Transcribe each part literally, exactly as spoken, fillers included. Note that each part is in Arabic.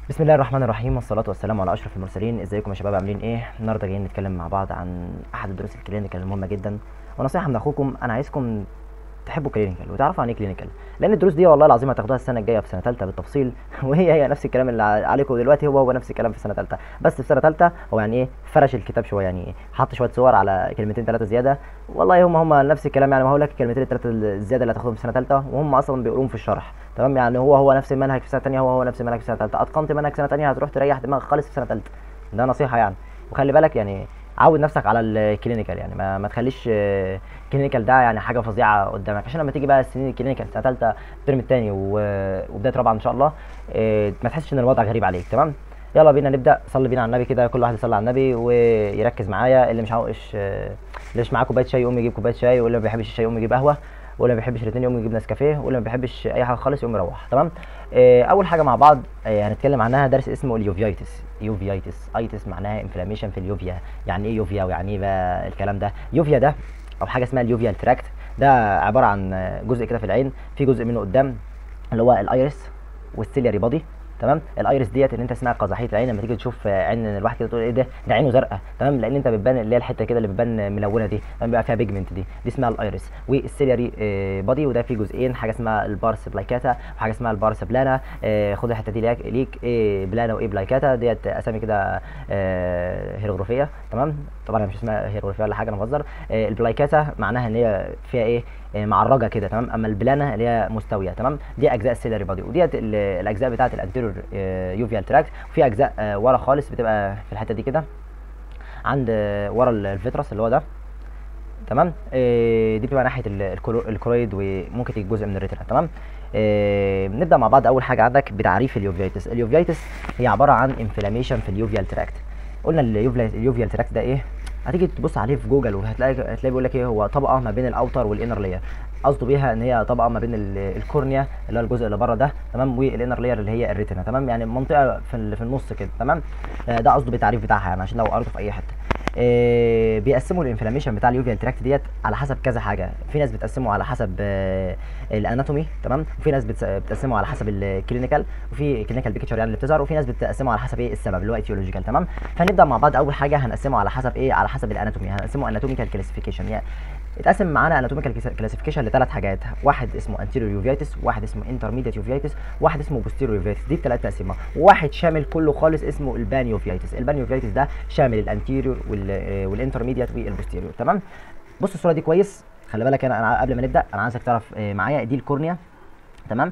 بسم الله الرحمن الرحيم والصلاة والسلام على أشرف المرسلين. ازيكم يا شباب، عاملين ايه؟ النهارده جايين نتكلم مع بعض عن أحد الدروس الكلينيكال المهمة جدا، ونصيحة من أخوكم. أنا عايزكم تحبوا كلينيكال وتعرفوا عن ايه كلينيكال، لأن الدروس دي والله العظيم هتاخدوها السنة الجاية في سنة ثالثة بالتفصيل وهي هي نفس الكلام اللي عليكم دلوقتي، هو هو نفس الكلام في سنة ثالثة. بس في سنة ثالثة هو يعني ايه، فرش الكتاب شوية، يعني ايه، حط شوية صور على كلمتين ثلاثة زيادة. والله هم هم نفس الكلام، يعني ما هقول لك الكلمتين الثلاثة الزيادة اللي هتاخدهم في سنة ثالثة وهم أصلا بيقولوهم في الشرح. تمام، يعني هو هو نفس المنهج في سنه ثانيه، هو هو نفس المنهج في سنه ثالثه. اتقنت منهج سنه ثانيه هتروح تريح دماغك خالص في سنه ثالثه. ده نصيحه يعني. وخلي بالك يعني، عود نفسك على الكلينيكال، يعني ما, ما تخليش آه، الكلينيكال ده يعني حاجه فظيعه قدامك، عشان لما تيجي بقى السنين الكلينيكال سنه ثالثه الترم الثاني وبدايه رابعه ان شاء الله، آه، ما تحسش ان الوضع غريب عليك. تمام، يلا بينا نبدا. صلي بينا على النبي كده، كل واحد يصلي على النبي ويركز معايا. اللي مش عاوش آه، اللي مش معاه كوبايه شاي يقوم يجيب كوبايه شاي، واللي ما بيحبش الشاي يقوم يجيب قهوه، واللي ما بيحبش الاثنين يقوم يجيب نسكافيه، واللي ما بيحبش اي حاجه خالص يقوم يروح. تمام. آه، اول حاجه مع بعض آه، هنتكلم عنها درس اسمه اليوفيايتس. يوفيايتس ايتس معناها انفلاميشن في اليوفيا. يعني ايه يوفيا ويعني ايه بقى الكلام ده؟ يوفيا ده او حاجه اسمها اليوفيال تراكت، ده عباره عن آه، جزء كده في العين، في جزء منه قدام اللي هو الايرس والسيلياري بادي. تمام، الايرس ديت اللي انت اسمها قزحيه العين، لما تيجي تشوف آه، عين الواحد كده تقول ايه ده، ده عينه زرقاء. تمام، لان انت بتبان اللي هي الحته كده اللي بتبان ملونه دي، لما بيبقى فيها بيجمنت، دي دي اسمها الايرس. والسيلياري آه، بادي، وده فيه جزئين، حاجه اسمها البارس بلايكاتا وحاجه اسمها البارس بلانا. آه، خد الحته دي ليك, ليك ايه بلانا وايه بلايكاتا، ديت اسامي كده آه، هيروغليفيه. تمام، طبعا مش اسمها هيروغليفيه ولا حاجه، انا بهزر. آه، البلايكاتا معناها ان هي فيها ايه، آه، معرجه كده. تمام، اما البلانه اللي هي مستويه. تمام، دي اجزاء السيلري بادي، وديت ال- الاجزاء بتاعه الانتيريور يوفيال تراكت. وفي اجزاء آه، ورا خالص بتبقى في الحته دي كده، عند آه، ورا الفيترس اللي هو ده. تمام، آه، دي بتبقى ناحيه ال- الكلو- الكرويد، وممكن تيجي جزء من الريتنا. تمام. آه، نبدا مع بعض. اول حاجه عندك بتعريف اليوفيتس. اليوفيتس هي عباره عن انفلاميشن في اليوفيال تراكت. قلنا اليوفيال اليوفيال تراكت ده ايه؟ هتيجي تبص عليه في جوجل وهتلاقي هتلاقي بيقول لك ايه، هو طبقه ما بين الاوتر والانر لاير. قصده بيها ان هي طبقه ما بين ال- الكورنيا اللي هو الجزء اللي بره ده، تمام، والانر لاير اللي هي الريتنا. تمام، يعني منطقه في ال- في النص كده. تمام، آه، ده قصده بالتعريف بتاعها، يعني عشان لو قريته في اي حته. آه، بيقسموا الانفلاميشن بتاع اليوفيال تراكت ديت على حسب كذا حاجه. في ناس بتقسمه على حسب آه، الاناتومي. تمام، وفي ناس بتس- بتقسمه على حسب الكلينيكال، وفي كلينيكال بيكتشر يعني اللي بتظهر، وفي ناس بتقسمه على حسب ايه السبب اللي هو ايتيولوجيكال. تمام، فهنبدا مع بعض. اول حاجه هنقسمه على حسب ايه، على حسب الاناتومي. هنقسمه اناتوميكال كلاسيفيكيشن. يعني اتقسم معانا اناتوميكال كلاسيفيكيشن لثلاث حاجات: واحد اسمه انتيريور يوفيتس، واحد اسمه انترميديت يوفيتس، واحد اسمه بوستيريور يوفيتس. دي الثلاث تقسيمه. وواحد شامل كله خالص اسمه البان يوفيتس. البان يوفيتس ده شامل الانتيريور والانترميديت والبوستيريور. تمام، بص الصوره دي كويس، خلي بالك. انا انا قبل ما نبدا انا عايزك تعرف آه، معايا دي الكورنيا. تمام،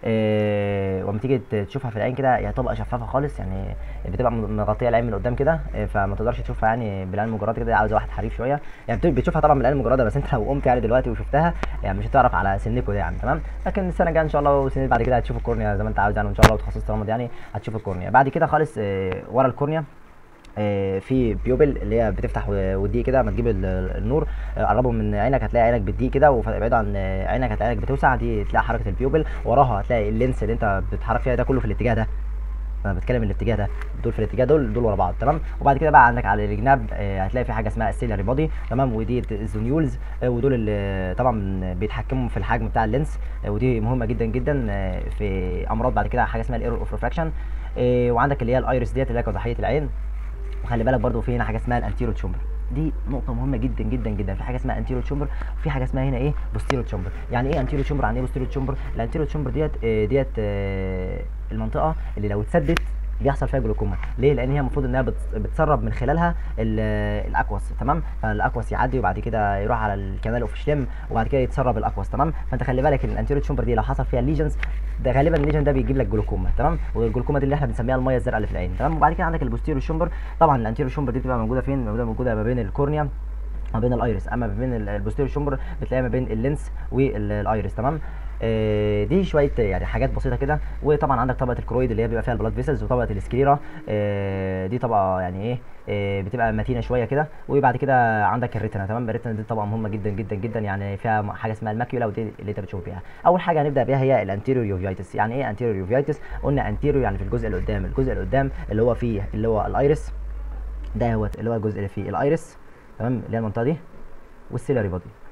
إيه، ولما تيجي تشوفها في العين كده هي طبقه شفافه خالص، يعني بتبقى مغطيه العين من قدام كده، إيه، فما تقدرش تشوفها يعني بالعين المجرده كده، عاوز واحد حريف شويه. يعني بت- بتشوفها طبعا بالعين المجرده، بس انت لو قمت يعني دلوقتي وشفتها يعني مش هتعرف على سنكو ده يعني. تمام، لكن السنه الجايه ان شاء الله والسنين بعد كده هتشوف الكورنيا زي ما انت عاوز يعني، وان شاء الله وتخصصت رمض يعني هتشوف الكورنيا. بعد كده خالص إيه، ورا الكورنيا آه، في بيوبل اللي هي بتفتح و- وتضيق كده. اما تجيب ال- النور آه، قربه من عينك هتلاقي عينك بتضيق كده، وابعد عن آه، عينك هتلاقي عينك بتوسع. دي تلاقي حركه البيوبل. وراها هتلاقي اللينس اللي انت بتتحرك فيها ده كله في الاتجاه ده. انا بتكلم الاتجاه ده، دول في الاتجاه، دول دول ورا بعض. تمام، وبعد كده بقى عندك على الجناب آه، هتلاقي في حاجه اسمها السيلري بودي. تمام، ودي الزونيولز، آه، ودول اللي طبعا بيتحكموا في الحجم بتاع اللينس، آه، ودي مهمه جدا جدا آه، في امراض بعد كده، حاجه اسمها الايرور اوف ريفراكشن. وعندك اللي هي الايرس ديت اللي هي قزحيه العين. وخلي بالك برضو في هنا حاجه اسمها الانتيرو تشومبر. دي نقطه مهمه جدا جدا جدا. في حاجه اسمها انتيرو تشومبر، وفي حاجه اسمها هنا ايه، بوستيرو تشومبر. يعني ايه انتيرو تشومبر، يعني ايه بوستيرو تشومبر؟ الانتيرو تشومبر ديت آه، ديت آه، المنطقه اللي لو اتسدت بيحصل فيها جلوكوما. ليه؟ لان هي المفروض انها بت- بتسرب من خلالها ال- الاكواس. تمام، فالاكواس يعدي وبعد كده يروح على الكنال اوف شليم، وبعد كده يتسرب الاكواس. تمام، فانت خلي بالك ان الانتيرو تشومبر دي لو حصل فيها ليجنز، ده غالبا الليجن ده بيجيب لك جلوكوما. تمام، والجلوكوما دي اللي احنا بنسميها الميه الزرقاء اللي في العين. تمام، وبعد كده عندك البوستيرو شومبر. طبعا الانتيرو شومبر دي بتبقى موجوده فين؟ موجوده موجوده ما بين الكورنيا، ما بين الايرس. اما ما بين ال- البوستيريور شومبر بتلاقيها ما بين اللينس والايرس. تمام، آه، دي شويه يعني حاجات بسيطه كده. وطبعا عندك طبقه الكرويد اللي هي بيبقى فيها البلاد فيسلز، وطبقه السكليرا آه، دي طبقه يعني ايه، آه، بتبقى متينه شويه كده. وبعد كده عندك الريتنا. تمام، الريتنا دي طبقه مهمه جدا جدا جدا، يعني فيها حاجه اسمها الماكيولا، ودي اللي انت بتشوف بيها. اول حاجه هنبدا بيها هي الانتيريور يوفيتس. يعني ايه انتيريور يوفيتس؟ قلنا انتيريور يعني في الجزء اللي قدام. الجزء اللي قدام اللي هو فيه اللي هو الايرس ده، هو اللي هو الجزء اللي فيه الايرس. تمام، اللي هي المنطقه دي، والسيلري بودي.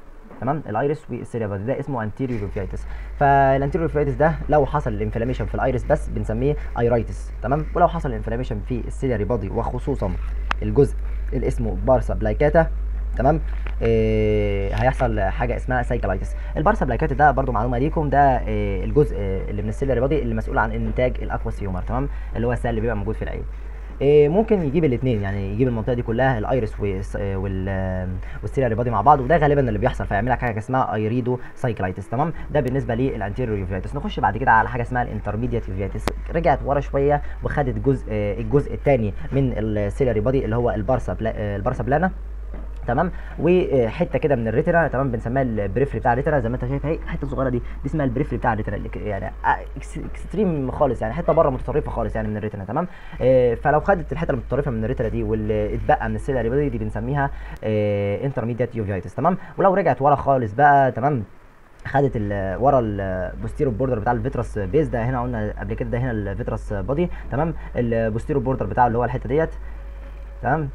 تمام، الايرس والسيليا بادي، ده اسمه انتيريور يوفيتس. فالانتيريور يوفيتس ده لو حصل الانفلاميشن في الايرس بس بنسميه ايرايتس، تمام. ولو حصل الانفلاميشن في السيلياري بادي وخصوصا الجزء اللي اسمه بارسا بلايكاتا، تمام، إيه هيحصل حاجه اسمها سايكلايتس. البارسا بلايكاتا ده برضو معلومه ليكم، ده إيه الجزء اللي من السيلياري بادي اللي مسؤول عن انتاج الاكواس هيومر، تمام، اللي هو السائل اللي بيبقى موجود في العين. إيه ممكن يجيب الاثنين، يعني يجيب المنطقه دي كلها الايرس والسيلياري بادي مع بعض، وده غالبا اللي بيحصل، فيعمل لك حاجه اسمها ايريدو سايكلايتس، تمام. ده بالنسبه للانتيريور يوفيتس. نخش بعد كده على حاجه اسمها الانترميديت يوفيتس، رجعت ورا شويه وخدت جزء الجزء الثاني من السيلياري بادي اللي هو البارسا بلا البارسا بلانا، تمام، وحته كده من الريتنا، تمام، بنسميها البريفري بتاع الريتنا، زي ما انت شايف اهي الحته الصغيره دي، دي اسمها البريفري بتاع الريتنا، يعني اكستريم خالص، يعني حته بره متطرفه خالص يعني من الريتنا، تمام. اه فلو خدت الحته المتطرفه من الريتنا دي واللي اتبقى من السيلياري بادي دي بنسميها اه انترميديت يوفيتس، تمام. ولو رجعت ورا خالص بقى، تمام، خدت ال ورا البوستيرو بوردر بتاع الفيتراس بيز، ده هنا قلنا قبل كده، ده هنا الفيتراس بادي، تمام. البوستيرو بوردر بتاعه اللي هو الحته ديت، تمام.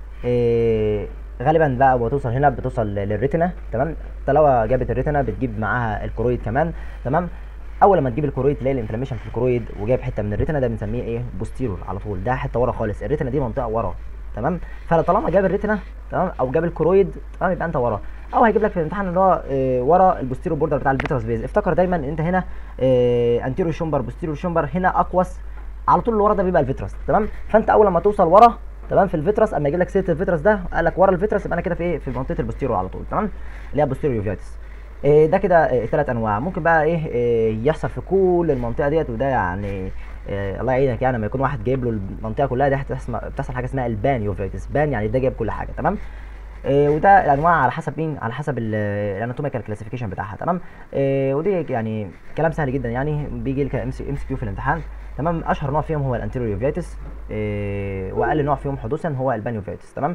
إيه غالبا بقى بتوصل هنا، بتوصل للريتنا، تمام. طالما جابت الريتنا بتجيب معاها الكرويد كمان، تمام. اول ما تجيب الكرويد تلاقي الانفلاميشن في الكرويد وجايب حته من الريتنا، ده بنسميه ايه بوستيرور على طول، ده حته ورا خالص، الريتنا دي منطقه ورا، تمام. فطالما جاب الريتنا، تمام، او جاب الكرويد، تمام، يبقى انت ورا. او هيجيب لك في الامتحان اللي هو إيه ورا البوستيرو بوردر بتاع الفيتراس بيز. افتكر دايما ان انت هنا إيه انتيرو شومبر بوستيرو شومبر، هنا اقوس على طول، اللي ورا ده بيبقى الفيتراس، تمام. فانت اول ما توصل ورا، تمام، في الفيتراس، اما يجيب لك سيره الفيتراس ده قال لك ورا الفيتراس، يبقى انا كده في ايه في منطقه البوستيرو على طول، تمام، اللي هي بوستيرو يوفيتس. إيه ده كده إيه ثلاث انواع ممكن بقى ايه, إيه يحصل في كل المنطقه ديت، وده يعني إيه الله يعينك، يعني لما يكون واحد جايب له المنطقه كلها، دي بتحصل حاجه اسمها البان يوفيتس، بان يعني ده جايب كل حاجه، تمام. إيه وده الانواع على حسب مين، على حسب الاناتوميكال كلاسيفيكيشن بتاعها، تمام. إيه ودي يعني كلام سهل جدا، يعني بيجي لك ام سي كيو في الامتحان، تمام. اشهر نوع فيهم هو الانتيريور يوفيتس، إيه واقل نوع فيهم حدوثا هو البان يوفيتس، تمام.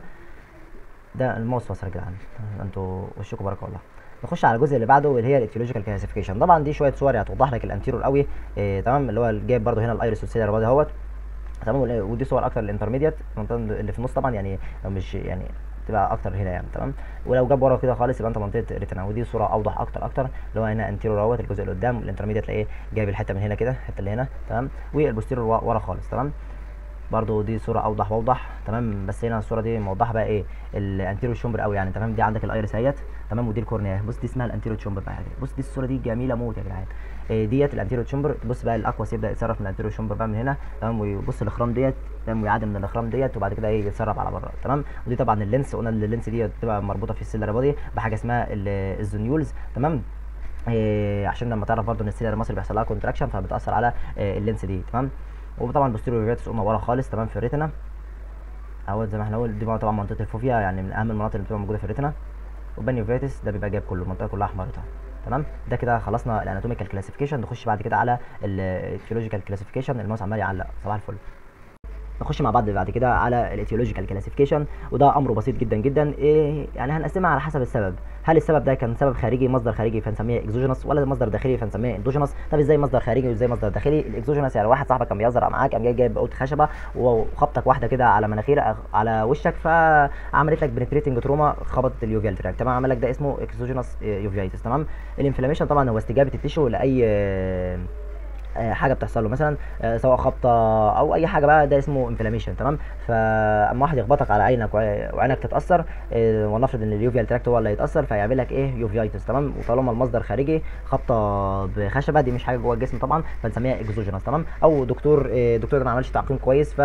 ده الماوس فاصل يا جدعان، انتوا وشكم بركه والله. نخش على الجزء اللي بعده اللي هي الايتيولوجيكال كلاسيفيكيشن. طبعا دي شويه صور هتوضح لك الانتيريور قوي، إيه تمام، اللي هو جايب برده هنا الايرس والسيليار بادي اهوت، تمام. ودي صور اكتر الانترميديت اللي في النص، طبعا يعني مش يعني تبقى اكتر هنا يعني، تمام. ولو جاب ورا كده خالص يبقى انت منطقه ريتنا، ودي صوره اوضح اكتر اكتر، اللي هو هنا انتيريور اهوت الجزء اللي قدام، الانترميديت تلاقيه جايب الحته من هنا كده، الحته اللي هنا، تمام، والبوستيريور ورا خالص، تمام. برضو دي صوره اوضح واوضح، تمام. بس هنا الصوره دي موضحه بقى ايه الانتيريور شومبر قوي يعني، تمام. دي عندك الايرس اهيت، تمام، ودي الكورنيا، بص دي اسمها الانتيريور شومبر بقى، بص دي الصوره دي جميله موت يا جدعان. إيه ديت الانتيريور شومبر، بص بقى الاكواس يبدا يتصرف من الانتيريور شومبر بقى من هنا، تمام، ويبص الاخرام ديت، تمام، ويعدي من الاخرام ديت، وبعد كده ايه يتسرب على بره، تمام. ودي طبعا اللينس، قلنا ان اللينس دي بتبقى مربوطه في السيلر بادي بحاجه اسمها الزونيولز، تمام. إيه عشان لما تعرف برضو ان السيلر المصري بيحصل لها كونتراكشن فبتاثر على إيه اللينس دي، تمام. وطبعا البوستيريور يوفيتس قلنا ورا خالص، تمام، في الريتنا اهوت زي ما احنا قلنا، دي طبعا منطقه الفوفيا، يعني من اهم المناطق اللي بتبقى موجوده في الريتنا. وبان يوفيتس ده بيبقى جايب كله، المنطقه كلها احمرتها، تمام. ده كده خلصنا الاناتوميكال كلاسيفيكيشن. نخش بعد كده على الايتيولوجيكال كلاسيفيكيشن. الماوس عمال يعلق، صباح الفل. نخش مع بعض بعد كده على الايتيولوجيكال كلاسيفيكيشن، وده امره بسيط جدا جدا. ايه يعني هنقسمها على حسب السبب، هل السبب ده كان سبب خارجي مصدر خارجي فنسميه اكزوجينوس، ولا مصدر داخلي فنسميه اندوجينوس. طب ازاي مصدر خارجي وازاي مصدر داخلي؟ الاكزوجينوس يعني واحد صاحبك كان بيهزر معاك، قام جاي جايب قوت خشبه وخبطك واحده كده على مناخير على وشك، فعملت لك بنتريتنج تروما، خبطت اليوفيال تراك، تمام، عمل لك ده اسمه اكزوجينوس يوفيتس، تمام. الانفلاميشن طبعا هو استجابه التيشو لاي حاجه بتحصل له، مثلا سواء خبطه او اي حاجه بقى، ده اسمه انفلاميشن، تمام. فاما واحد يخبطك على عينك وعينك تتاثر، ونفرض ان اليوفيال تراكت هو اللي هيتاثر، فيعمل لك ايه يوفيتس، تمام. وطالما المصدر خارجي، خبطه بخشبه دي مش حاجه جوه الجسم طبعا، فنسميها اكزوجينوس، تمام. او دكتور دكتور ده ما عملش تعقيم كويس، ف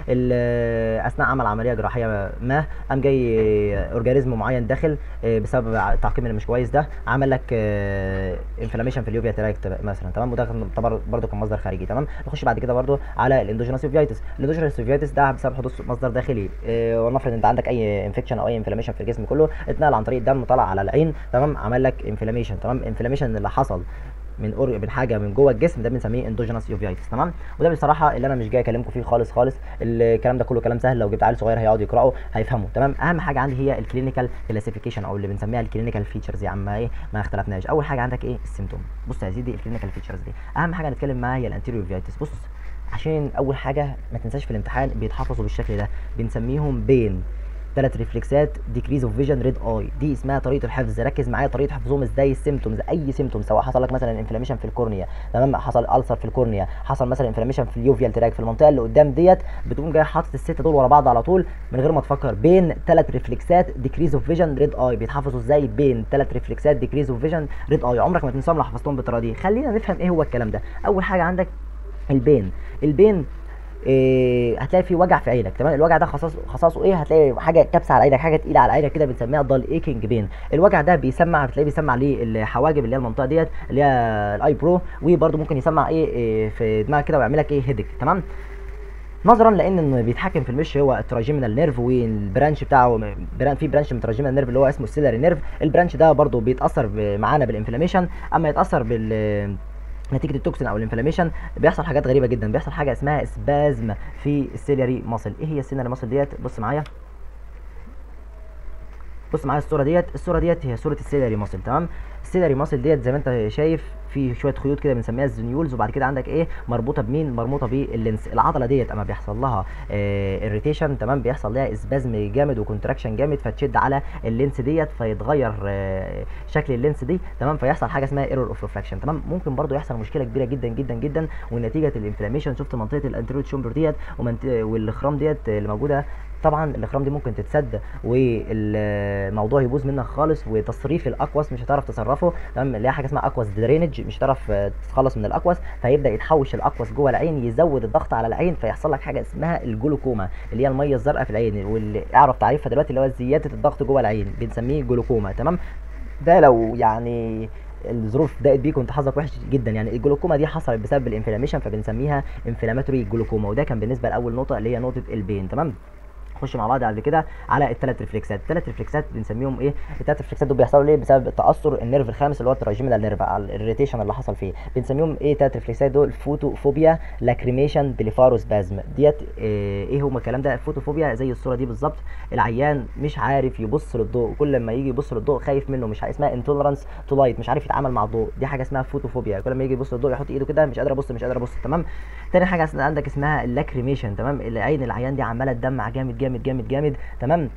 اثناء عمل عمليه جراحيه ما قام جاي اورجانيزم معين داخل بسبب التعقيم اللي مش كويس ده، عمل لك انفلاميشن في اليوفيال تراكت مثلا، تمام. وده طبعا برضه كان مصدر خارجي، تمام. نخش بعد كده برضه على الاندوجينوس يوفيتس. الاندوجينوس يوفيتس ده بسبب حدوث مصدر داخلي، إيه ونفرض انت عندك اي انفكشن او اي انفلاميشن في الجسم كله، اتنقل عن طريق الدم، طلع على العين، تمام، عمل لك انفلاميشن، تمام. انفلاميشن اللي حصل من أور... من حاجه من جوه الجسم، ده بنسميه اندوجينوس يوفيتس، تمام. وده بصراحه اللي انا مش جاي اكلمكم فيه خالص خالص، الكلام ده كله كلام سهل، لو جبت عيل صغير هيقعد يقراه هيفهمه، تمام. اهم حاجه عندي هي الكلينيكال كلاسيفيكيشن، او اللي بنسميها الكلينيكال فيتشرز يا عم، ايه ما اختلفناش. اول حاجه عندك ايه السيمتوم. بص يا سيدي، الكلينيكال فيتشرز دي اهم حاجه نتكلم معاها هي الانتيريور يوفيتس. بص عشان اول حاجه ما تنساش في الامتحان بيتحفظوا بالشكل ده، بنسميهم بين ثلاث ريفلكسات ديكريز اوف فيجن ريد اي، دي اسمها طريقه الحفظ. ركز معايا طريقه حفظهم ازاي. السيمتومز، اي سيمتوم سواء حصل لك مثلا انفلاميشن في الكورنيا، تمام، حصل ألسر في الكورنيا، حصل مثلا انفلاميشن في اليوفيال تراك في المنطقه اللي قدام ديت، بتقوم جاي حاطط السته دول ورا بعض على طول من غير ما تفكر، بين ثلاث ريفلكسات ديكريز اوف فيجن ريد اي. بيتحفظوا ازاي؟ بين ثلاث ريفلكسات ديكريز اوف فيجن ريد اي. عمرك ما تنساهم لو حفظتهم بالطريقه دي. خلينا نفهم ايه هو الكلام ده. اول حاجه عندك البين. البين إيه، هتلاقي في وجع في عينك، تمام. الوجع ده خصاص خصاصه ايه؟ هتلاقي حاجه كبسه على عينك، حاجه تقيله على عينك كده، بنسميها ضل ايكنج بين. الوجع ده بيسمع، بتلاقيه بيسمع للحواجب اللي هي المنطقه ديت اللي هي الاي برو، وبرده ممكن يسمع ايه, إيه في دماغك كده ويعمل لك ايه هيدك، تمام. نظرا لان انه بيتحكم في المش هو التراجيمينال نيرف، والبرانش بتاعه بران في برانش من التراجيمينال نيرف اللي هو اسمه السيلاري نيرف. البرانش ده برده بيتاثر معانا بالانفلاميشن. اما يتاثر بال نتيجه التوكسين او الانفلاميشن بيحصل حاجات غريبه جدا. بيحصل حاجه اسمها سبازم في السيلياري ماسل. ايه هي السيلياري ماسل ديت؟ بص معايا، بص معايا الصوره ديت. الصوره ديت هي صوره السيلياري ماسل، تمام. السيلياري ماسل ديت زي ما انت شايف في شويه خيوط كده بنسميها الزنيولز، وبعد كده عندك ايه مربوطه بمين؟ مربوطه باللينس. العضله ديت اما بيحصل لها اريتيشن، آه تمام، بيحصل لها اسبازم جامد وكونتراكشن جامد، فتشد على اللينس ديت فيتغير آه شكل اللينس دي، تمام، فيحصل حاجه اسمها ايرور اوف ريفراكشن، تمام. ممكن برده يحصل مشكله كبيره جدا جدا جدا ونتيجه الانفلاميشن. شفت منطقه الانتيريور تشامبر ديت والاخرام ديت اللي موجوده، طبعا الاخرام دي ممكن تتسد والموضوع يبوظ منك خالص، وتصريف الاقوس مش هتعرف تصرفه، تمام، اللي هي حاجه اسمها اقوس درينج، مش هتعرف تتخلص من الاقوس، فيبدا يتحوش الاقوس جوه العين، يزود الضغط على العين، فيحصل لك حاجه اسمها الجلوكوما اللي هي الميه الزرقاء في العين، واللي اعرف تعريفها دلوقتي اللي هو زياده الضغط جوه العين، بنسميه جلوكوما، تمام. ده لو يعني الظروف ضاقت بيك وانت حظك وحش جدا، يعني الجلوكوما دي حصلت بسبب الانفلاميشن، فبنسميها انفلاماتوري جلوكوما. وده كان بالنسبه لاول نقطه اللي هي نقطه البين، تمام. نخش مع بعض بعد كده على الثلاث ريفلكسات. الثلاث ريفلكسات بنسميهم ايه؟ الثلاث ريفلكسات دول بيحصلوا ليه؟ بسبب تاثر النيرف الخامس اللي هو التراجيمينال نيرف على الريتيشن اللي حصل فيه. بنسميهم ايه الثلاث ريفلكسات دول؟ فوتوفوبيا، لاكريميشن، بليفاروسبازم. ديت ايه, إيه هم الكلام ده؟ الفوتوفوبيا زي الصوره دي بالظبط، العيان مش عارف يبص للضوء، كل ما يجي يبص للضوء خايف منه، مش اسمها انتولرانس تو لايت، مش عارف يتعامل مع الضوء، دي حاجه اسمها فوتوفوبيا. كل ما يجي يبص للضوء يحط ايده كده، مش قادر ابص مش قادر ابص، تمام. تاني حاجه عندك اسمها اللاكريميشن، تمام، العين العيان دي عماله تدمع جامد جامد جامد جامد، تمام.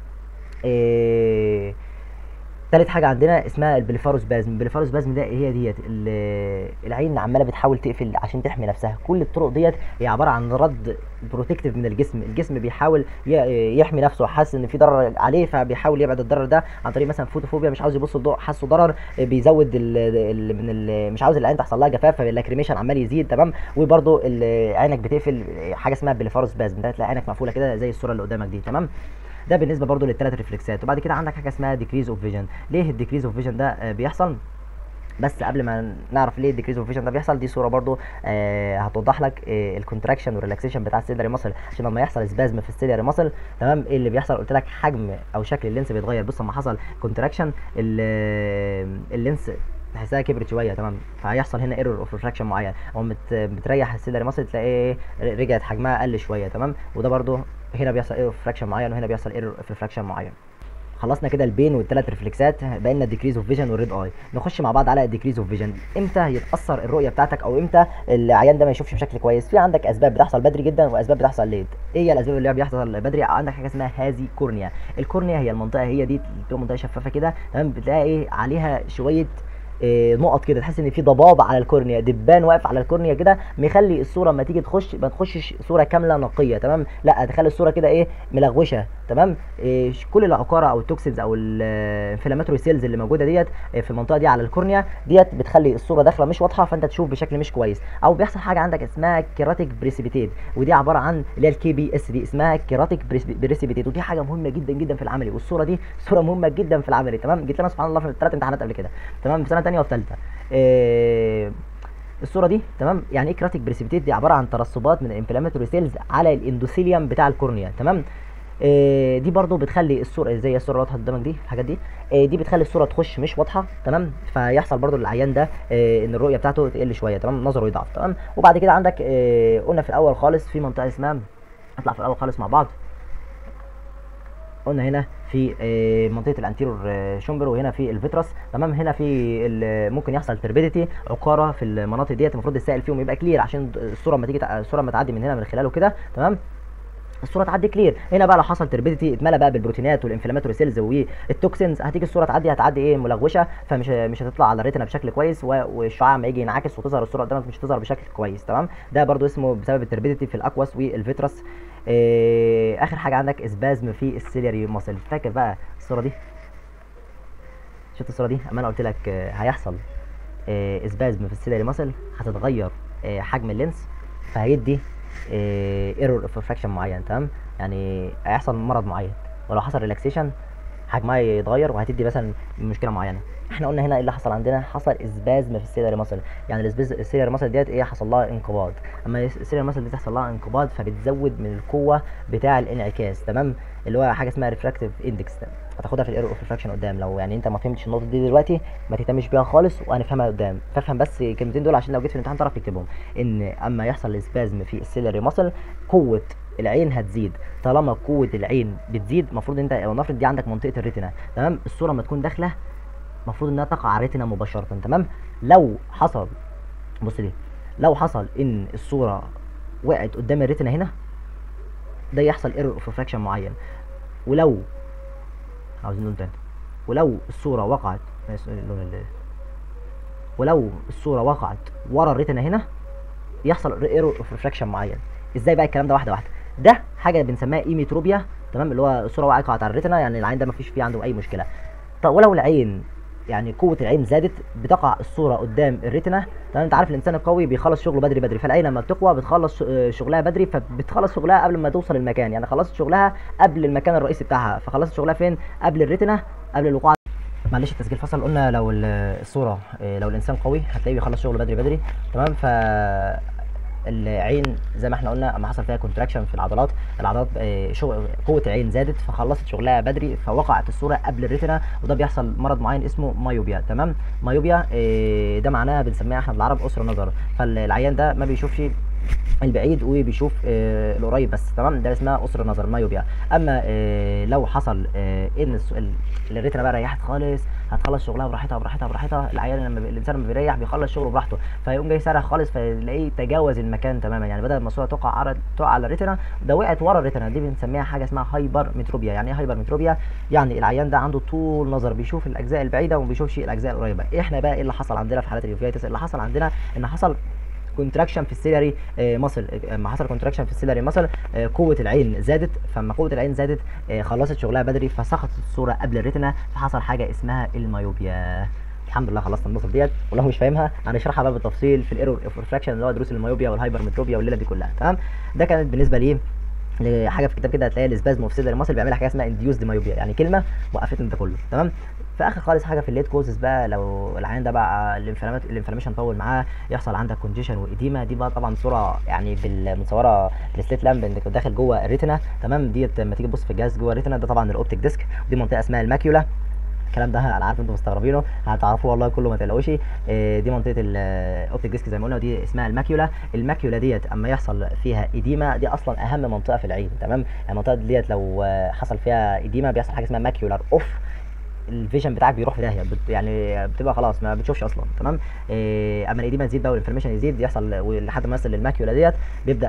إيه... تالت حاجه عندنا اسمها البليفاروسبازم. البليفاروسبازم ده هي ديت العين عماله بتحاول تقفل عشان تحمي نفسها. كل الطرق ديت هي عباره عن رد بروتكتيف من الجسم. الجسم بيحاول يحمي نفسه، حاسس ان في ضرر عليه فبيحاول يبعد الضرر ده عن طريق مثلا فوتوفوبيا، مش عاوز يبص الضوء، حاسه ضرر، بيزود ال ال من ال مش عاوز العين تحصل لها جفاف، فاللاكريميشن عمال يزيد، تمام. وبرده عينك بتقفل، حاجه اسمها بليفاروسبازم، ده تلاقي عينك مقفوله كده زي الصوره اللي قدامك دي، تمام. ده بالنسبه برضو للثلاث ريفلكسات. وبعد كده عندك حاجه اسمها ديكريز اوف فيجن. ليه الديكريز اوف فيجن ده بيحصل؟ بس قبل ما نعرف ليه الديكريز اوف فيجن ده بيحصل، دي صوره برضو آه هتوضح لك آه الكونتراكشن والريلاكسيشن بتاع السيلري ماسل، عشان لما يحصل سبازم في السيلري ماسل، تمام، ايه اللي بيحصل؟ قلت لك حجم او شكل اللينس بيتغير. بص لما حصل كونتراكشن اللينس تحسها كبرت شويه، تمام، فهيحصل هنا ايرور اوف ريفراكشن معين، او بتريح السيلري ماسل تلاقي رجعت حجمها قل شويه، تمام. وده برضو هنا بيحصل ايرور اوف ريفراكشن معين، وهنا بيحصل ايرور اوف ريفراكشن معين. خلصنا كده البين والثلاث ريفلكسات، بقى لنا الديكريز اوف فيجن والريد اي. نخش مع بعض على الديكريز اوف فيجن. امتى يتاثر الرؤيه بتاعتك، او امتى العيان ده ما يشوفش بشكل كويس؟ في عندك اسباب بتحصل بدري جدا واسباب بتحصل ليت. ايه هي الاسباب اللي بيحصل بدري؟ عندك حاجه اسمها هازي كورنيا. الكورنيا هي المنطقه هي دي بتبقى منطقه شفافه كده، تمام، بتلاقي ايه عليها شويه إيه نقط كده، تحس ان في ضباب على الكورنيا، دبان واقف على الكورنيا كده، مخلي الصوره لما تيجي تخش ما تخشش صوره كامله نقيه، تمام، لا تخلي الصوره كده ايه ملغوشه، تمام. إيه كل العقاره او التوكسينز او الانفلاماتوري سيلز اللي موجوده ديت في المنطقه دي على الكورنيا ديت بتخلي الصوره داخله مش واضحه، فانت تشوف بشكل مش كويس. او بيحصل حاجه عندك اسمها كيراتيك بريسيبيتيت، ودي عباره عن اللي هي الكي بي اس دي، اسمها كيراتيك بريسيبيتيت، ودي حاجه مهمه جدا جدا في العملي، والصوره دي صوره مهمه جدا في العملي، تمام. جيت لنا سبحان الله في الثلاث امتحانات قبل كده، تمام، في سنه ثانيه وفي ثالثه. إيه الصوره دي، تمام. يعني ايه كراتيك بريسيبيتيت؟ دي عباره عن ترسبات من الانفلاماتوري سيلز على الاندوثيليوم بتاع الكورنيا، تمام. إيه دي برضو بتخلي الصوره زي الصوره اللي واضحه قدامك دي، الحاجات دي إيه دي بتخلي الصوره تخش مش واضحه، تمام، فيحصل برضو للعيان ده إيه ان الرؤيه بتاعته تقل شويه، تمام، نظره يضعف، تمام. وبعد كده عندك إيه قلنا في الاول خالص في منطقه اسمها، نطلع في الاول خالص مع بعض، قلنا هنا في منطقه الانتيرور شومبر، وهنا في الفيترس، تمام. هنا في ممكن يحصل تربيديتي، عقاره في المناطق ديت، المفروض السائل فيهم يبقى كلير عشان الصوره لما تيجي الصوره لما تعدي من هنا من خلاله كده، تمام. الصوره تعدي كلير. هنا بقى لو حصل تربيديتي اتملى بقى بالبروتينات والانفلاماتوري سيلز والتوكسينز، هتيجي الصوره تعدي هتعدي ايه ملغوشه، فمش مش هتطلع على الريتنا بشكل كويس، والشعاع لما يجي ينعكس وتظهر الصوره قدامك مش هتظهر بشكل كويس. تمام، ده برده اسمه بسبب التربيديتي في الاكواس والفيترس. إيه اخر حاجه عندك اسبازم في السيلياري ماسل. فاكر بقى الصوره دي؟ شفت الصوره دي اما انا قلت لك آه، هيحصل آه، اسبازم في السيلياري ماسل، هتتغير آه، حجم اللينس، فهيدي ايرور اوف ريفراكشن معين. تمام، يعني هيحصل مرض معين، ولو حصل ريلاكسيشن حجمها يتغير وهتدي مثلا مشكله معينه. احنا قلنا هنا ايه اللي حصل عندنا؟ حصل اسبازم في السيلياري ماسل، يعني السيلياري ماسل ديت ايه حصل لها انقباض. اما السيلياري ماسل دي تحصل لها انقباض فبتزود من القوه بتاع الانعكاس. تمام، اللي هو حاجه اسمها ريفراكتيف اندكس، هتاخدها في الايرور اوف ريفراكشن قدام. لو يعني انت ما فهمتش النقطه دي دلوقتي ما تهتمش بيها خالص وهنفهمها قدام، فافهم بس الكلمتين دول عشان لو جيت في الامتحان تعرف تكتبهم. ان اما يحصل اسبازم في السيلياري ماسل قوه العين هتزيد. طالما قوه العين بتزيد المفروض انت او نفرض دي عندك منطقه الريتنا. تمام، الصوره ما تكون داخله المفروض انها تقع على الريتنا مباشره. تمام، لو حصل بص لي لو حصل ان الصوره وقعت قدام الريتنا هنا، ده يحصل ايرور اوف ريفراكشن معين. ولو عاوزين لون تاني، ولو الصوره وقعت ولو الصوره وقعت ورا الريتنا هنا يحصل ايرور اوف ريفراكشن معين. ازاي بقى الكلام ده؟ واحده واحده. ده حاجه بنسميها ايميتروبيا. تمام، اللي هو الصوره وقعت على الريتنا يعني العين ده ما فيش فيه عنده اي مشكله. طب ولو العين يعني قوه العين زادت بتقع الصوره قدام الريتنا. تمام، انت عارف الانسان القوي بيخلص شغله بدري بدري، فالعين لما بتقوى بتخلص شغلها بدري، فبتخلص شغلها قبل ما توصل المكان، يعني خلصت شغلها قبل المكان الرئيسي بتاعها، فخلصت شغلها فين؟ قبل الريتنا، قبل الوقوع. معلش التسجيل فصل. قلنا لو الصوره لو الانسان قوي هتلاقيه بيخلص شغله بدري بدري. تمام، ف العين زي ما احنا قلنا اما حصل فيها كونتراكشن في العضلات، العضلات شغل قوه العين زادت فخلصت شغلها بدري فوقعت الصوره قبل الريتنا، وده بيحصل مرض معين اسمه مايوبيا. تمام، مايوبيا ده معناها بنسميها احنا بالعربي قصر نظر، فالعيان ده ما بيشوفش البعيد وبيشوف آه القريب بس. تمام، ده اسمها قصر النظر مايوبيا. اما آه لو حصل آه ان الريتنا بقى ريحت خالص هتخلص شغلها براحتها براحتها براحتها. العيان لما الانسان لما بيريح بيخلص شغله براحته، فيقوم جاي سارح خالص فيلاقيه تجاوز المكان تماما، يعني بدل ما الصوره تقع على تقع على الريتنا ده وقعت ورا الريتنا. دي بنسميها حاجه اسمها هايبر متروبيا. يعني ايه هايبر متروبيا؟ يعني العيان ده عنده طول نظر بيشوف الاجزاء البعيده وما بيشوفش الاجزاء القريبه. احنا بقى ايه اللي حصل عندنا في حالات اليوفيتس؟ اللي حصل عندنا ان حصل كونتراكشن في السيلاري ماسل. لما حصل كونتراكشن في السيلاري ماسل قوه العين زادت، فلما قوه العين زادت خلصت شغلها بدري فسقطت الصوره قبل الريتنا، فحصل حاجه اسمها المايوبيا. الحمد لله خلصنا النقطه ديت، ولو مش فاهمها هنشرحها بقى بالتفصيل في الايرور اوف ريفراكشن اللي هو دروس المايوبيا والهايبر متروبيا والليله دي كلها. تمام، ده كانت بالنسبه لي لحاجه في الكتاب كده هتلاقي الاسبازم اوف سيلاري ماسل بيعملها حاجه اسمها انديوزد مايوبيا، يعني كلمه وقفت انت كله. تمام، في اخر خالص حاجه في الليت كوزز بقى، لو العيان ده بقى الانفلامات الانفلاميشن طول معاه يحصل عندك كونجيشن وايديما. دي بقى طبعا صوره يعني بالمصوره بالسليت لامب انك داخل جوه الريتنا. تمام، ديت لما تيجي تبص في الجهاز جوه الريتنا ده طبعا الاوبتيك ديسك، ودي منطقه اسمها الماكيولا. الكلام ده انا عارف انتم مستغربينه هتعرفوه والله كله ما تقلقوش. دي منطقه الاوبتيك ديسك زي ما قلنا، ودي اسمها الماكيولا. الماكيولا ديت اما يحصل فيها ايديما دي اصلا اهم منطقه في العين. تمام، يعني المنطقه ديت لو حصل فيها ايديما بيحصل حاجه اسمها ماكيولار اوف، الفيجن بتاعك بيروح في داهيه، يعني بتبقى خلاص ما بتشوفش اصلا. تمام، إيه اما الايديما تزيد بقى والانفلاميشن يزيد يحصل لحد ما يصل للماكيولا ديت بيبدا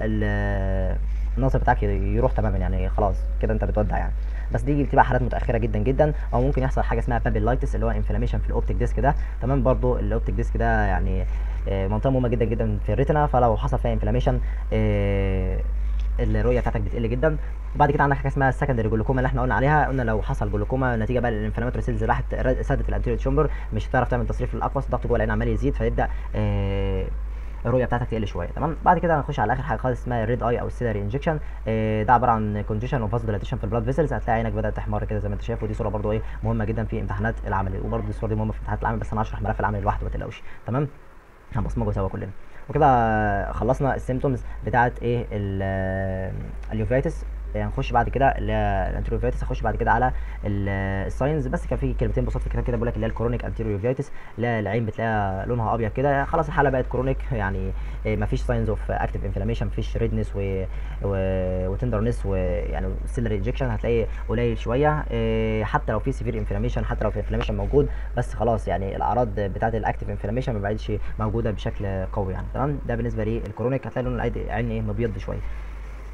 النظر بتاعك يروح تماما، يعني خلاص كده انت بتودع يعني. بس دي بتبقى حالات متاخره جدا جدا، او ممكن يحصل حاجه اسمها بابيلايتس اللي هو انفلاميشن في الاوبتيك ديسك ده. تمام، برضو الاوبتيك ديسك ده يعني منطقه مهمه جدا جدا في الريتنا، فلو حصل فيها انفلاميشن الرؤيه بتاعتك بتقل جدا. وبعد كده عندك حاجه اسمها السكندري جلوكوما اللي احنا قلنا عليها. قلنا لو حصل جلوكوما نتيجه بقى للانفلاماتوري سيلز راحت سدت الانتيريور تشامبر، مش هتعرف تعمل تصريف للاقفص، الضغط جوه العين عمال يزيد فيبدا اه الرؤيه بتاعتك تقل شويه. تمام، بعد كده هنخش على اخر حاجه خالص اسمها الريد اي او السيلاري انجكشن. اه ده عباره عن كونجيشن وفاز ديلاتيشن في البلاد فيسلز، هتلاقي عينك بدات تحمر كده زي ما انت شايف، ودي صوره برده ايه مهمه جدا في امتحانات العملي، وبرده الصوره دي مهمه في امتحانات العمل، بس انا هشرح ملف العملي لوحده ما تقلقوش. تمام، هنبصمجه سوا كلنا. وكده خلصنا السيمتومز بتاعه ايه اليوفيتس. هنخش بعد كده اللي هي الانتيريوفيتس، هخش بعد كده على الساينز. بس كان في كلمتين بسيط في الكتاب كده بيقول لك اللي هي الكرونيك انتيريوفيتس، اللي هي العين بتلاقيها لونها ابيض كده، خلاص الحاله بقت كرونيك، يعني ما فيش ساينز اوف اكتيف انفلاميشن، ما فيش ريدنس و... و... وتندرنس، ويعني السيلري انجكشن هتلاقيه قليل شويه. حتى لو في سيفير انفلاميشن، حتى لو في انفلاميشن موجود، بس خلاص يعني الاعراض بتاعه الاكتيف انفلاميشن ما بقتش موجوده بشكل قوي يعني. تمام، ده بالنسبه للكرونيك هتلاقي لون العين ايه مبيض شويه.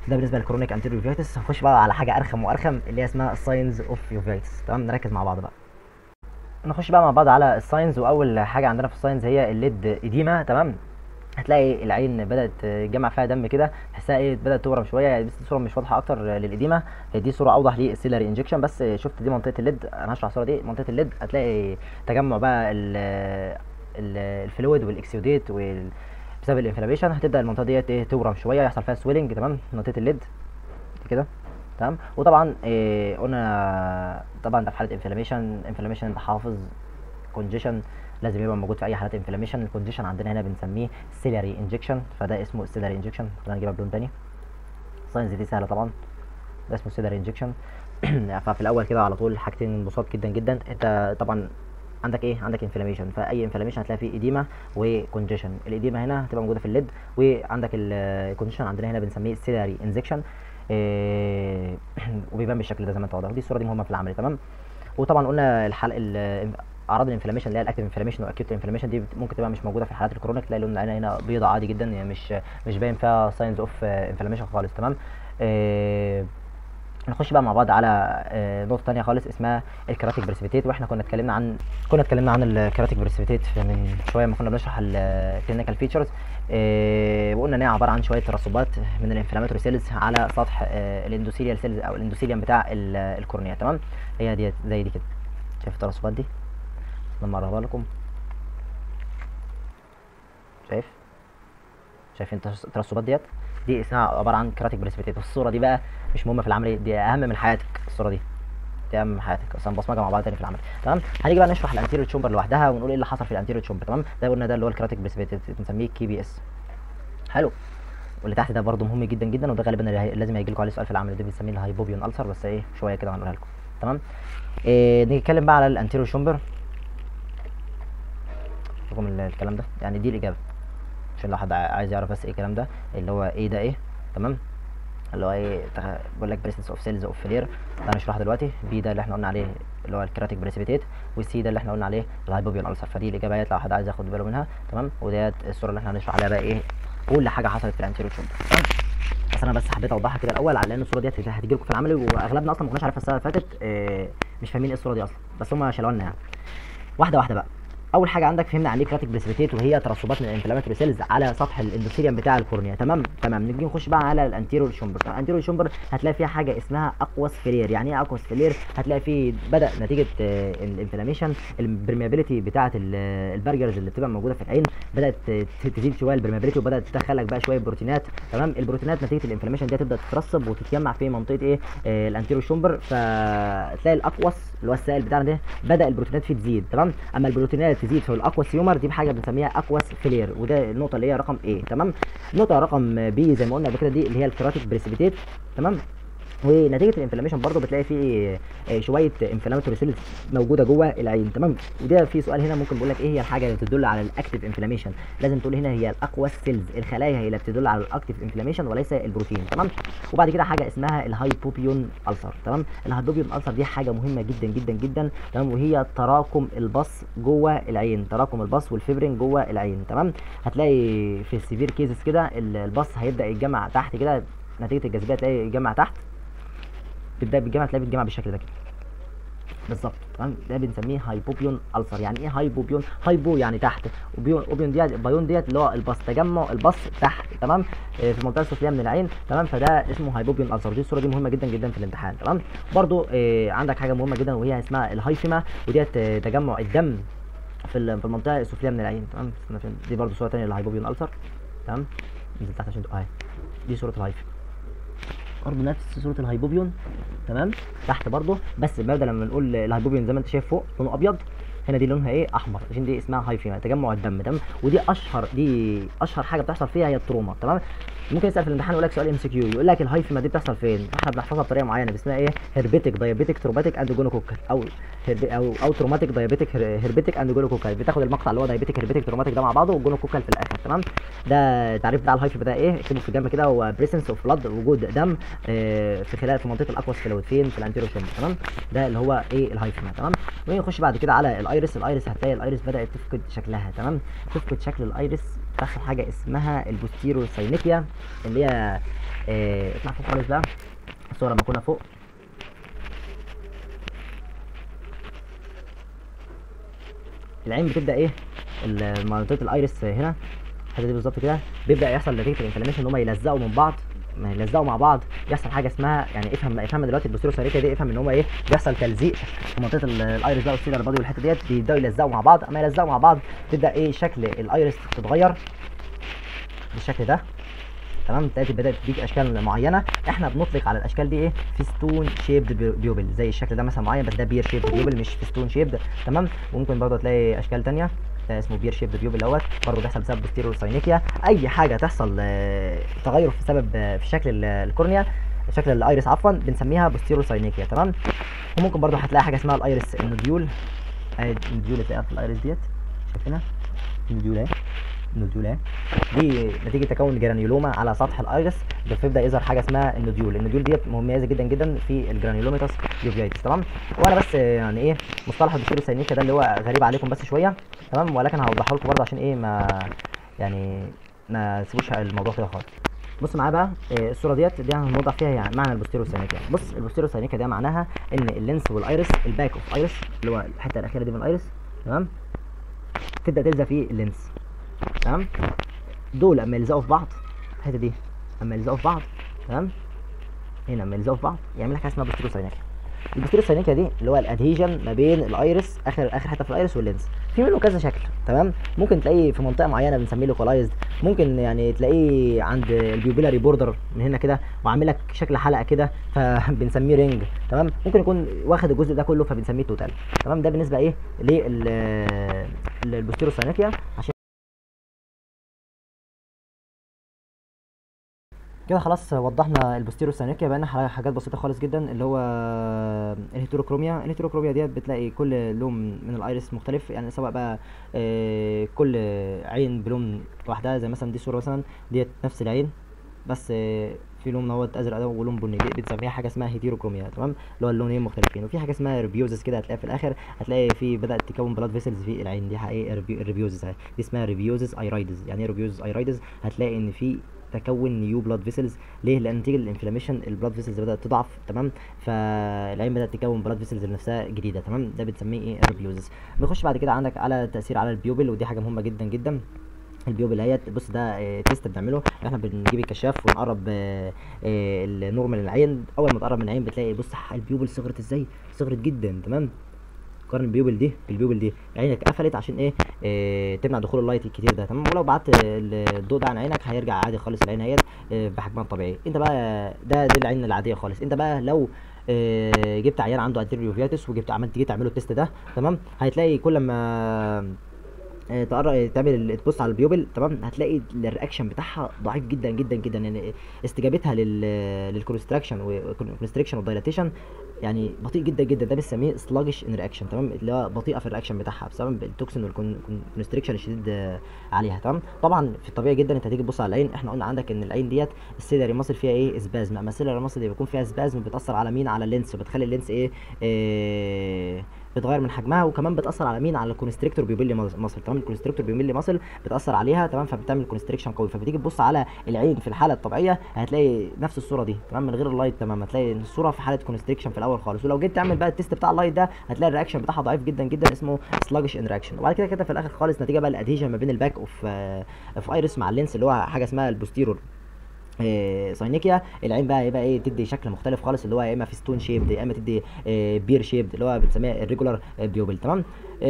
ده بالنسبه للكرونيك انتيريور يوفيتس. هنخش بقى على حاجه ارخم وارخم اللي هي اسمها الساينز اوف يوفيتس. تمام، نركز مع بعض بقى. نخش بقى مع بعض على الساينز، واول حاجه عندنا في الساينز هي الليد ايديما. تمام، هتلاقي العين بدات تجمع فيها دم كده، تحسها ايه بدات تورم شويه، يعني بس الصوره مش واضحه اكتر للاديمه، دي صوره اوضح للسيلاري انجكشن. بس شفت دي منطقه الليد، انا هشرح الصوره دي منطقه الليد. هتلاقي تجمع بقى الفلويد والاكسيوديت وال بسبب الانفلاميشن، هتبدا المنطقه ديت ايه تورم شويه، يحصل فيها سويلنج. تمام، منطقه الليد كده. تمام، وطبعا إيه قلنا طبعا ده في حاله انفلاميشن. انفلاميشن ده حافظ كونجيشن لازم يبقى موجود في اي حالات انفلاميشن. الكونديشن عندنا هنا بنسميه سيلاري انجكشن، فده اسمه السيلاري انجكشن. خلينا نجيبها بلون تاني. الساينز دي سهله طبعا، ده اسمه سيلاري انجكشن. ففي الاول كده على طول حاجتين بساط جدا جدا. انت طبعا عندك ايه؟ عندك انفلاميشن، فاي انفلاميشن هتلاقي فيه اديما وكونجيشن. الاديما هنا هتبقى موجوده في الليد، وعندك الكونجيشن عندنا هنا بنسميه سيلاري انجكشن. إيه وبيبان بالشكل ده زي ما انت واضح. دي الصوره دي مهمه في العمل. تمام، وطبعا قلنا الحلق اعراض الانفلاميشن اللي هي الاكتيف انفلاميشن والاكيوت انفلاميشن دي ممكن تبقى مش موجوده في الحالات الكرونيك، تلاقي لون العين هنا بيضاء عادي جدا، يعني مش مش باين فيها ساينز اوف انفلاميشن خالص. تمام، إيه نخش بقى مع بعض على آه نقطه ثانيه خالص اسمها الكراتيك بريسبيتيت. واحنا كنا اتكلمنا عن كنا اتكلمنا عن الكراتيك بريسبيتيت من شويه ما كنا بنشرح الكلينيكال فيتشرز. آه وقلنا ان هي عباره عن شويه ترسبات من الانفلاماتوري سيلز على سطح آه الاندوثيليال سيلز او الاندوثيليوم بتاع الكورنيا. تمام، هي دي زي دي كده. شايف الترسبات دي؟ لما اقربها لكم، شايف شايفين الترسبات ديت؟ دي اسمها عباره عن كراتيك بريسبيتيت. الصوره دي بقى مش مهمه في العمل، دي اهم من حياتك. الصوره دي دي اهم من حياتك اصلا، بصمجه مع بعض تاني في العمل. تمام، هنيجي بقى نشرح الانتيريور تشومبر لوحدها ونقول ايه اللي حصل في الانتيريور تشومبر. تمام، ده قلنا ده اللي هو الكراتيك بريسبيتيت، بنسميه كي بي اس. حلو، واللي تحت ده برده مهم جدا جدا، وده غالبا لازم هيجي لكم عليه سؤال في العمل. ده بنسميه الهايبوبيون السر، بس ايه شويه كده هنقولها لكم. تمام، إيه نيجي نتكلم بقى على الانتيريور تشومبر. لكم الكلام ده يعني دي الاجابه، عشان لو حد عايز يعرف بس ايه الكلام ده اللي هو ايه ده ايه. تمام، اللي هو ايه بقول لك بريسنس اوف سيلز اوف فلير، ده هنشرحه دلوقتي. بي ده اللي احنا قلنا عليه اللي هو الكراتيك بريسبيتيت، والسي ده اللي احنا قلنا عليه الهايبوبيون السر. فدي الاجابات لو حد عايز ياخد باله منها. تمام، وديت الصوره اللي احنا هنشرح عليها بقى ايه كل حاجه حصلت في الانتيريور تشومبر. تمام، بس انا بس حبيت اوضحها كده الاول على ان الصوره ديت هتيجي لكم في العملي، واغلبنا اصلا ما كناش عارفها السنه اللي فاتت. اه مش فاهمين ايه الصوره دي اصلا، بس هم شالوها لنا يعني واحده واحده بقى. اول حاجه عندك فهمنا عن ايه كراتيك بريسبيتيت، وهي ترسبات من الانفلاماتوري سيلز على سطح الاندوثيليوم بتاع الكورنيا. تمام تمام نيجي نخش بقى على الانتيريور شومبر. الانتيريور شومبر هتلاقي فيها حاجه اسمها اقوس فلير. يعني ايه اقوس فلير؟ هتلاقي فيه بدا نتيجه الانفلاميشن البرميابيليتي بتاعه البرجرز اللي بتبقى موجوده في العين بدات تزيد شويه البرميابيليتي، وبدات تدخل لك بقى شويه بروتينات. تمام، البروتينات نتيجه الانفلاميشن دي تبدا تترسب وتتجمع في منطقه ايه آه الانتيريور شومبر، فتلاقي الاقوس اللي هو السائل بتاعنا ده بدا البروتينات فيه تزيد. تمام، اما البروتينات تزيد في الاقوس هيومر دي بحاجه بنسميها اقوس فلير، وده النقطه اللي هي رقم ايه. تمام، النقطه رقم بي زي ما قلنا قبل كده دي اللي هي الكراتيك بريسبيتيت. تمام، ونتيجه الانفلاميشن برضه بتلاقي فيه شويه انفلاماتوري سيلز موجوده جوه العين. تمام، وده في سؤال هنا ممكن بيقول لك ايه هي الحاجه اللي بتدل على الاكتيف انفلاميشن؟ لازم تقول هنا هي الاقوس سيلز، الخلايا هي اللي بتدل على الاكتيف انفلاميشن وليس البروتين. تمام، وبعد كده حاجه اسمها الهايبوبيون السر. تمام، الهايبوبيون السر دي حاجه مهمه جدا جدا جدا. تمام، وهي تراكم البص جوه العين، تراكم البص والفيبرين جوه العين. تمام، هتلاقي في السيفير كيسز كده البص هيبدا يتجمع تحت كده نتيجه الجاذبيه، تلاقي يتجمع تحت، تبدا بالجامعه تلاقي بتجمع بالشكل ده كده بالظبط. تمام، ده بنسميه هايبوبيون السر. يعني ايه هايبوبيون؟ هايبو يعني تحت، وبيون اوبيون ديت بايون ديت اللي هو البص، تجمع البص تحت. تمام، آه في المنطقه السفليه من العين. تمام، فده اسمه هايبوبيون السر. دي الصوره دي مهمه جدا جدا في الامتحان. تمام، برضو آه عندك حاجه مهمه جدا وهي اسمها الهايفيما، وديت آه تجمع الدم في في المنطقه السفليه من العين. تمام، دي برضو صوره ثانيه للهايبوبيون السر. تمام، نزل تحت عشان اهي دي صوره الهايفيما، برضه نفس صوره الهايبوبيون. تمام، تحت برضه، بس بدل لما نقول الهايبوبيون زي ما انت شايف فوق لونه ابيض، هنا دي لونها ايه احمر، عشان دي اسمها هايفيما، تجمع الدم. تمام، ودي اشهر دي اشهر حاجه بتحصل فيها هي التروما. تمام، ممكن يسال في الامتحان يقول لك سؤال ام سي كيو، يقول لك الهايفيما دي بتحصل فين؟ احنا بنحفظها بطريقه معينه اسمها ايه هيربيتك دايابيتك تروماتيك اند جونوكوكال، او او او تروماتيك دايابيتك هيربيتك اند جونوكوكال. بتاخد المقطع اللي هو دايابيتك هيربيتك تروماتيك ده مع بعضه والجونوكوكال في الاخر. تمام، ده التعريف بتاع الهايفيما ده ايه، اكتبه في الجنب كده، هو بريسنس اوف بلاد، وجود دم آه في خلال في منطقه الاقوس فلويد فين في الانتيريور شومبر. تمام، ده اللي هو ايه الهايفيما. تمام، ونخش بعد كده على الايرس. الايرس هتلاقي الايرس بدات تفقد شكلها. تمام، تفقد شكل الايرس بتحصل حاجه اسمها البوستيرو ساينيكيا، اللي هي اه اطلع فوق خالص بقى الصوره لما كنا فوق. العين بتبدا ايه منطقه الايرس هنا الحته دي بالظبط كده، بيبدا يحصل نتيجه الانفلاميشن ان هم يلزقوا من بعض، ما يلزقوا مع بعض يحصل حاجه اسمها يعني افهم افهم دلوقتي البوستيرو ساينيكيا دي، افهم ان هم ايه بيحصل تلزيق في منطقه الايرس بقى والسيلر بادي والحته ديت، بيبداوا يلزقوا مع بعض. اما يلزقوا مع بعض تبدا ايه شكل الايرس تتغير بالشكل ده، تمام. تلاقي بدات تديك اشكال معينه، احنا بنطلق على الاشكال دي ايه فيستون شيبد بيوبل، زي الشكل ده مثلا معين، بس ده بير شيبد بيوبل مش فيستون شيبد، تمام. وممكن برضه تلاقي اشكال ثانيه اسمه بير شيبد بيوبل دوت، برضه بيحصل بسبب بوستيرو ساينيكيا. اي حاجه تحصل تغير في سبب في شكل الكورنيا، شكل الايرس عفوا، بنسميها بوستيرو ساينيكيا، تمام. وممكن برضه هتلاقي حاجه اسمها الايرس النوديول، اهي النوديول تلاقيها في الايرس ديت، شايفينها النوديول اهي، النوديول اهي، دي نتيجه تكون جرانيولوما على سطح الايرس، بيبدا يظهر حاجه اسمها النوديول. النوديول ديت مميزه جدا جدا في الجرانيولوميتاس يوفيتس، تمام. وانا بس يعني ايه مصطلح البوستيرو ساينيكيا ده اللي هو غريب عليكم بس شويه، تمام، ولكن هوضحه لكم برضه عشان ايه ما يعني ما تسيبوش الموضوع كده خالص. بص معايا بقى إيه الصوره ديت، دي هنوضح فيها يعني معنى البوستيرو ساينيكيا. بص البوستيرو ساينيكيا ده معناها ان اللينس والايرس، الباك اوف ايرس اللي هو الحته الاخيره دي من الايرس، تمام، تبدا تلزق في اللينس، تمام. دول اما يلزقوا في بعض، الحته دي اما يلزقوا في بعض، تمام، هنا اما يلزقوا في بعض يعمل لك حاجه اسمها بوستيرو ساينيكيا. البوستيرو ساينيكيا دي اللي هو الادهيجن ما بين الايرس، اخر اخر حته في الايرس واللينس. في منه كذا شكل، تمام. ممكن تلاقيه في منطقه معينه بنسميه لوكالايزد، ممكن يعني تلاقيه عند البيوبيلاري بوردر من هنا كده وعامل لك شكل حلقه كده فبنسميه رينج، تمام. ممكن يكون واخد الجزء ده كله فبنسميه توتال، تمام. ده بالنسبه ايه للبوستيرو ساينيكيا. عشان كده خلاص وضحنا البوستيرو ساينيكيا، بقى حاجات بسيطه خالص جدا، اللي هو الهيتروكروميا. الهيتروكروميا ديت بتلاقي كل لون من الايرس مختلف، يعني سواء بقى آه كل عين بلون لوحدها، زي مثلا دي صوره مثلا ديت نفس العين بس آه في لون هو ازرق ده ولون بني، دي بنسميها حاجه اسمها هيتيروكروميا، تمام، اللي هو اللونين مختلفين. وفي حاجه اسمها ريبيوزس كده، هتلاقي في الاخر هتلاقي في بدات تكون بلاد فيسلز في العين، دي حقيقه الريبيوزس دي اسمها ريبيوزس ايرايدز. يعني ايه ريبيوزس ايرايدز؟ هتلاقي ان في تكون نيو بلاد فيسلز، ليه؟ لان نتيجه الانفلاميشن البلاد فيسلز بدات تضعف، تمام، فالعين بدات تكون بلاد فيسلز لنفسها جديده، تمام. ده بنسميه ايه الريبيوزس. بنخش بعد كده عندك على التاثير على البيوبل، ودي حاجه مهمه جدا جدا. البيوبل اهيت، بص ده اه تيست بنعمله، احنا بنجيب الكشاف ونقرب اه اه النورمال العين. اول ما تقرب من العين بتلاقي بص البيوبل صغرت ازاي، صغرت جدا، تمام. قارن البيوبل دي بالبيوبل دي، عينك قفلت عشان ايه, إيه تمنع دخول اللايت الكتير ده، تمام. ولو بعدت الضوء ده عن عينك هيرجع عادي خالص العين اهيت إيه بحجمها الطبيعي. انت بقى ده دي العين العاديه خالص. انت بقى لو إيه جبت عيان عنده انتيريور فياتس وجبت عملت تيجي تعمله التيست ده، تمام، هتلاقي كل ما تقرب تعمل تبص على البيوبل، تمام، هتلاقي الرياكشن بتاعها ضعيف جدا جدا جدا، يعني استجابتها لل للكونستراكشن والكونستريكشن والدايلاتيشن يعني بطيء جدا جدا. ده بنسميه سلاجش ان رياكشن، تمام، اللي هو بطيئه في الرياكشن بتاعها بسبب التوكسين والكونستريكشن الشديد عليها، تمام. طبعا في الطبيعي جدا انت هتيجي تبص على العين، احنا قلنا عندك ان العين ديت السيلري ماسل فيها ايه اسبازم، اما السيلري ماسل اللي بيكون فيها اسبازم بتاثر على مين؟ على اللينس، وبتخلي اللينس ايه, إيه بتغير من حجمها، وكمان بتاثر على مين؟ على الكونستريكتور بيوبيلي ماسل، تمام. الكونستريكتور بيوبيلي ماسل بتاثر عليها، تمام، فبتعمل كونستريكشن قوي. فبتيجي تبص على العين في الحاله الطبيعيه هتلاقي نفس الصوره دي، تمام، من غير اللايت، تمام، هتلاقي الصوره في حاله كونستريكشن في الاول خالص. ولو جيت تعمل بقى التيست بتاع اللايت ده هتلاقي الرياكشن بتاعها ضعيف جدا جدا، اسمه سلاجش ان رياكشن. وبعد كده كده في الاخر خالص نتيجه بقى الادهيجن ما بين الباك اوف اوف ايرس مع اللينس، اللي هو حاجه اسمها البوستيرور إيه ساينيكيا. العين بقى يبقى ايه تدي شكل مختلف خالص، اللي هو يا اما في ستون شيبد يا اما تدي إيه بير شيبد، اللي هو بنسميها الريجولار بيوبل، تمام.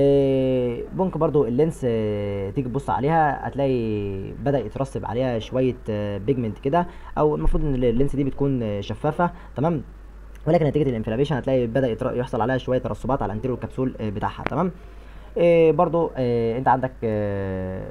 إيه ممكن برضو اللينس إيه تيجي تبص عليها هتلاقي بدا يترسب عليها شويه إيه بيجمنت كده، او المفروض ان اللينس دي بتكون شفافه، تمام، ولكن نتيجه الانفلاميشن هتلاقي بدا يحصل عليها شويه ترسبات على الانتيريور كبسول بتاعها، تمام. إيه برضو إيه انت عندك إيه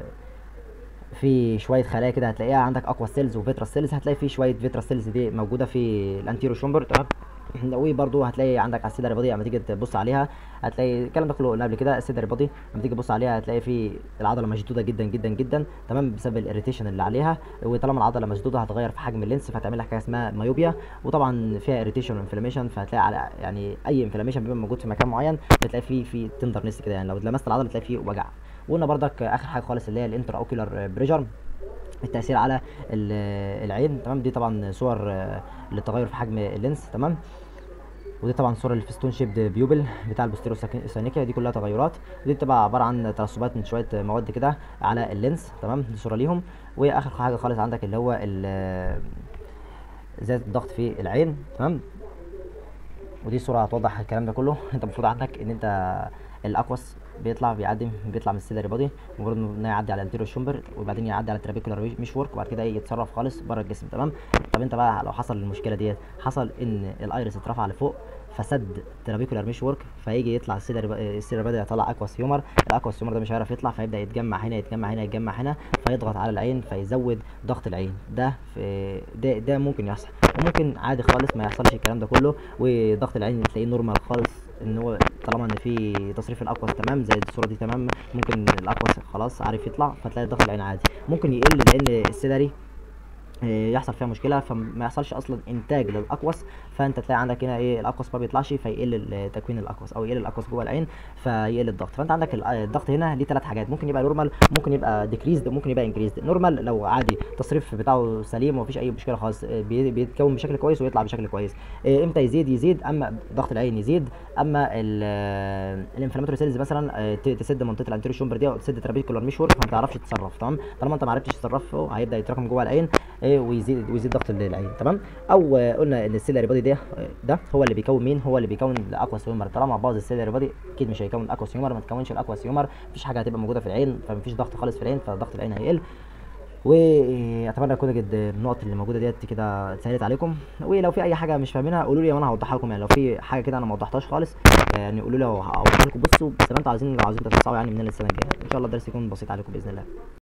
في شويه خلايا كده هتلاقيها عندك اقوى سيلز وفيتراس سيلز، هتلاقي في شويه فيتراس سيلز دي موجوده في الانتيرو شومبر، تمام. وبرده هتلاقي عندك على السيلري بادي لما تيجي تبص عليها هتلاقي الكلام ده كله قلنا قبل كده. السيلري بادي لما تيجي تبص عليها هتلاقي في العضله مشدوده جدا جدا جدا، تمام، بسبب الاريتيشن اللي عليها. وطالما العضله مشدوده هتغير في حجم اللينس فهتعمل لك حاجه اسمها مايوبيا، وطبعا فيها اريتيشن وانفلاميشن، فهتلاقي على يعني اي انفلاميشن بيبقى موجود في مكان معين بتلاقي فيه في تندرنس كده، يعني لو لمست العضله بتلاقي فيه وجع. وقلنا برضك اخر حاجه خالص اللي هي الانترا اوكيولار بريشر، التاثير على ال- العين. تمام، دي طبعا صور آه، للتغير في حجم اللينس. تمام، ودي طبعا صوره للفستون شيبد بيوبل بتاع البوستيرو ساينيكيا، دي كلها تغيرات. ودي بتبقى عباره عن ترسبات من شويه مواد كده على اللينس. تمام، دي صوره ليهم. واخر حاجه خالص عندك اللي هو ال- زياده الضغط في العين. تمام، ودي صوره هتوضح الكلام ده كله. انت المفروض عندك ان انت الاكوس بيطلع بيعدي بيطلع من السيلري بادي، مجرد انه يعدي على الانتيريور شومبر، وبعدين يعدي على الترابيكولار مش ورك، وبعد كده ايه يتصرف خالص بره الجسم. تمام، طب انت بقى لو حصل المشكله ديت، حصل ان الايرس اترفع لفوق فسد ترابيكولار مش ورك، فيجي يطلع السيلري السيلري بادي يطلع اكواس هيومر، الاكواس هيومر ده مش هيعرف يطلع، فيبدا يتجمع هنا يتجمع هنا يتجمع هنا، فيضغط على العين فيزود ضغط العين. ده في ده ده ممكن يحصل، وممكن عادي خالص ما يحصلش الكلام ده كله، وضغط العين تلاقيه نورمال خالص، ان هو طالما ان في تصريف الاكواس تمام زي الصوره دي. تمام، ممكن الاكواس خلاص عارف يطلع، فتلاقي ضغط العين عادي. ممكن يقل لان السيلري آه، يحصل فيها مشكله، فما يحصلش اصلا انتاج للاقوس، فانت تلاقي عندك هنا ايه الاقوس ما بيطلعش، فيقل ال- تكوين الاقوس، او يقل الاقوس جوه العين فيقل الضغط. فانت عندك ال- الضغط هنا ليه ثلاث حاجات، ممكن يبقى نورمال، ممكن يبقى ديكريزد، ممكن يبقى انكريزد. نورمال لو عادي التصريف بتاعه سليم ومفيش اي مشكله خالص، آه، بي- بيتكون بشكل كويس ويطلع بشكل كويس. آه، امتى يزيد؟ يزيد اما ضغط العين يزيد، اما الانفلاماتوري سيلز مثلا آه، ت- تسد منطقه الانتيريور شومبر دي، او تسد ترابيكولار ميشور، فما تعرفش تتصرف. تمام، طالما انت ما عرفتش تتصرفه هيبدا يتراكم جوه العين ايه، ويزيد ويزيد ضغط العين. تمام، او آه، قلنا ان السيلري بادي ده ده هو اللي بيكون مين؟ هو اللي بيكون الاكواس هيومر. طالما باظ السيلري بادي اكيد مش هيكون الاكواس هيومر، ما تكونش الاكواس هيومر مفيش حاجه هتبقى موجوده في العين، فمفيش ضغط خالص في العين، فضغط العين هيقل. واتمنى اكون قد النقط اللي موجوده ديت كده اتسهلت عليكم، ولو في اي حاجه مش فاهمينها قولوا لي وانا هوضحها لكم. يعني لو في حاجه كده انا ما وضحتهاش خالص يعني قولوا لي وهوضحها لكم. بصوا زي ما انتوا عايزين، لو عايزين تتوسعوا يعني من السنه الجايه ان شاء الله الدرس يكون بسيط عليكم باذن الله.